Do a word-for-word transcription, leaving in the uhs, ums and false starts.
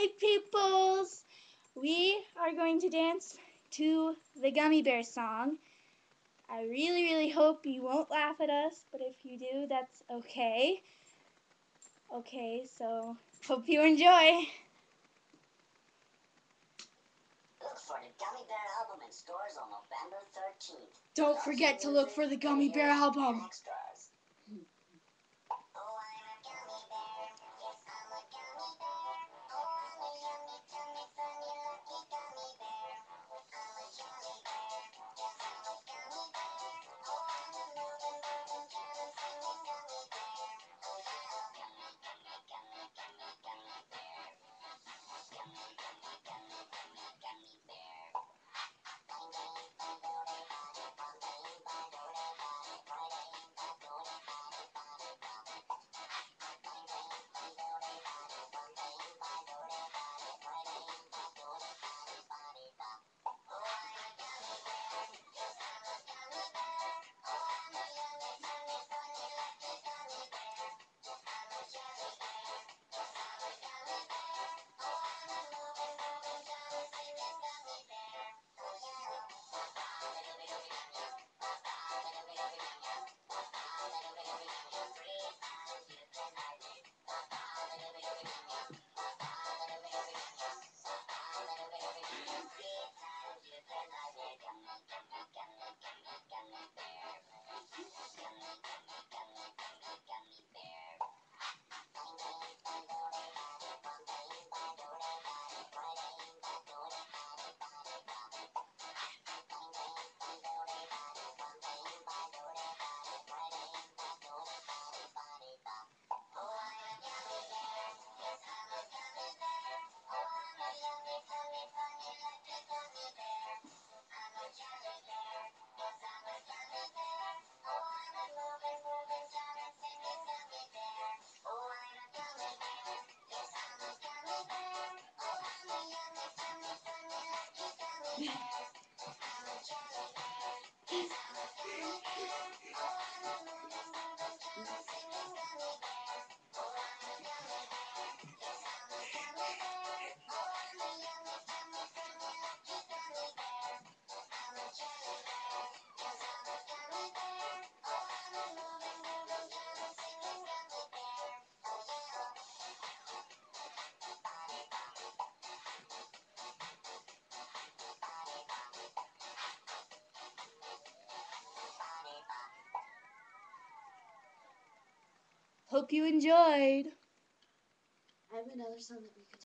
Hey peoples! We are going to dance to the Gummy Bear song. I really, really hope you won't laugh at us, but if you do, that's okay. Okay, so hope you enjoy. Look for the Gummy Bear album in stores on November thirteenth. Don't forget to look for the Gummy Bear album. Extras. Oh, I'm a gummy bear. Yes, I'm a gummy bear. Oh, I'm a yummy, tummy, funny, lucky gummy bear. I'm a jelly bear. Yes, I'm a gummy bear. Oh, I'm a moving, moving, jamming, singing gummy bear. Oh, yeah. Gummy, gummy, gummy, gummy, gummy bear. Gummy, gummy, gummy, gummy, gummy bear. Bang, bang, bang, do, they, bang, bang, bang, bang, do, they, bang, bang, bang, do, they, bang, bang, bang. Hope you enjoyed. I have another song that we could